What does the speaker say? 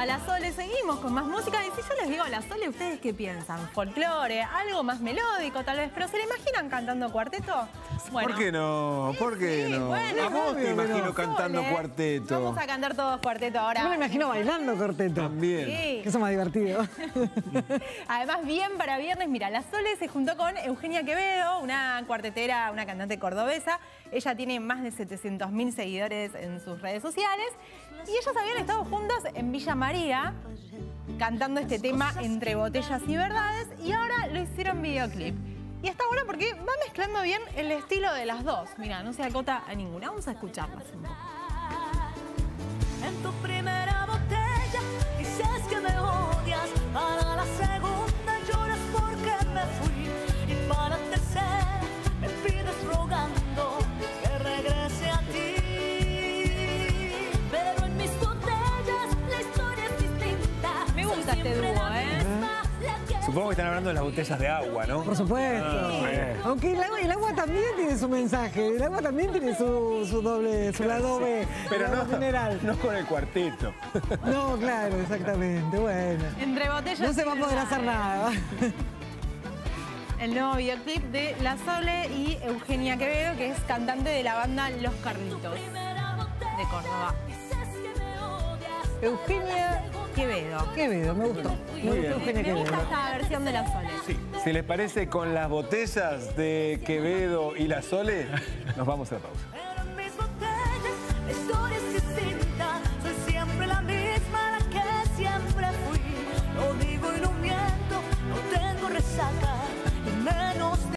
a La Sole, seguimos con más música. Y si yo les digo La Sole, ¿ustedes qué piensan? ¿Folclore? ¿Algo más melódico tal vez? ¿Pero se le imaginan cantando cuarteto? Bueno, ¿por qué no? ¿Por qué no? bueno, a vos te imagino cantando Sole, cuarteto. Vamos a cantar todos cuarteto ahora. Yo me imagino bailando cuarteto. También. Sí. Que eso es más divertido. Además, bien para viernes, mira, La Sole se juntó con Eugenia Quevedo, una cuartetera, una cantante cordobesa. Ella tiene más de 700.000 seguidores en sus redes sociales. Y ellas habían estado juntas en Villa María, cantando este tema Entre Botellas y Verdades. Y ahora lo hicieron videoclip. Y está bueno porque va mezclando bien el estilo de las dos. Mira, no se acota a ninguna. Vamos a escucharlas un poco. En tu primera botella dices que me odias, para la segunda lloras porque me fui y para la tercera me pides rogando que regrese a ti. Pero en mis botellas la historia es distinta. Me gusta este dúo, Supongo que están hablando de las botellas de agua, ¿no? Por supuesto. Aunque el agua también tiene su mensaje. El agua también tiene su doble, su lado B. Pero el agua no, mineral. no con el cuarteto. No, claro, exactamente. Bueno. Entre Botellas No se va a y poder hacer nada. El nuevo videoclip de La Sole y Eugenia Quevedo, que es cantante de la banda Los Carlitos, de Córdoba. Eugenia Quevedo, me gustó. Muy bien. Eugenia Me gusta Quevedo. esta versión de La Sole. Sí. Si les parece, con las botellas de Quevedo y La Sole, nos vamos a la pausa. Pero en mis botellas la historia es distinta.